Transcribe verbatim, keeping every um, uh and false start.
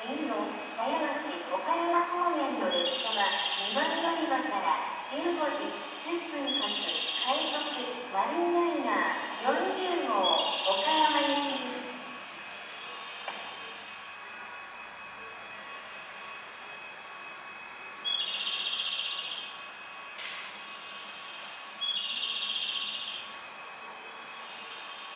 次の狭山市岡山方面の列車はにばん乗り場からじゅうごじじゅっぷん発快速マリンライナーよんじゅうごう岡山行き